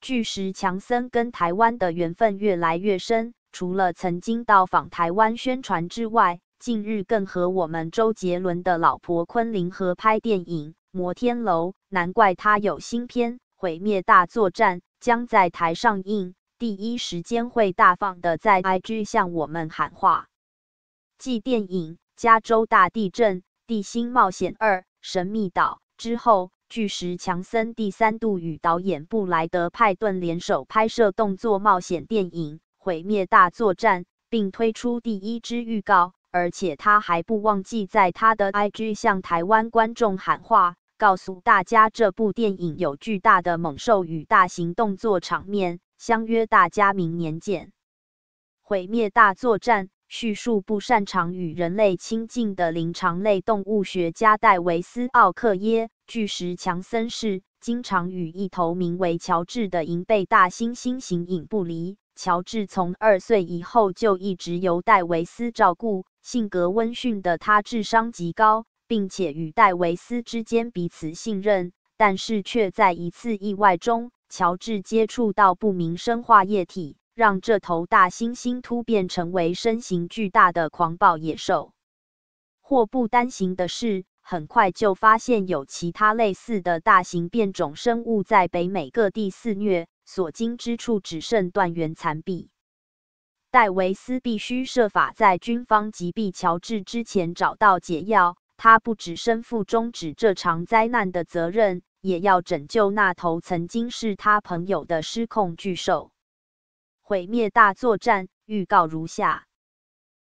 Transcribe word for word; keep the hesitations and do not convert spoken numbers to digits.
巨石强森跟台湾的缘分越来越深，除了曾经到访台湾宣传之外，近日更和我们周杰伦的老婆昆凌合拍电影《摩天楼》，难怪他有新片《毁灭大作战》将在台上映，第一时间会大方的在 I G 向我们喊话。继电影《加州大地震》《地心冒险二：神秘岛》之后，巨石强森第三度与导演布莱德·派顿联手拍摄动作冒险电影《毁灭大作战》，并推出第一支预告。而且他还不忘记在他的 I G 向台湾观众喊话，告诉大家这部电影有巨大的猛兽与大型动作场面，相约大家明年见。毁灭大作战叙述不擅长与人类亲近的灵长类动物学家戴维斯·奥克耶，巨石强森是经常与一头名为乔治的银背大猩猩形影不离。乔治从二岁以后就一直由戴维斯照顾。性格温驯的他智商极高，并且与戴维斯之间彼此信任，但是却在一次意外中，乔治接触到不明生化液体，让这头大猩猩突变成为身形巨大的狂暴野兽。祸不单行的是，很快就发现有其他类似的大型变种生物在北美各地肆虐，所经之处只剩断垣残壁。戴维斯必须设法在军方击毙乔治之前找到解药，他不只身负终止这场灾难的责任，也要拯救那头曾经是他朋友的失控巨兽。毁灭大作战预告如下。